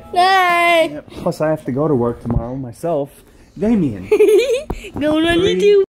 Bye. Plus, I have to go to work tomorrow myself. Damien. Going on YouTube.